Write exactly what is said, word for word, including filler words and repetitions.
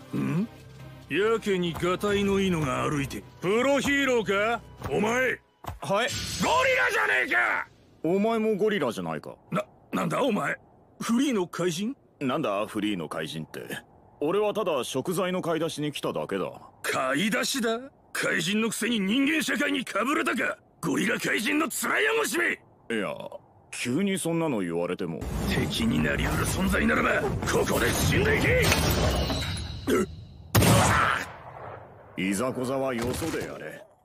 ん？やけにガタイのいいのが歩いてプロヒーローかお前。はい。ゴリラじゃねえか。 お前もゴリラじゃないか。 な、なんだお前、フリーの怪人？ なんだフリーの怪人って。俺はただ食材の買い出しに来ただけだ。 買い出しだ？怪人のくせに人間社会にかぶれたか、ゴリラ怪人の面汚しめ。いや、急にそんなの言われても。 敵になりうる存在ならばここで死んでいけ。 いざこざはよそでやれ。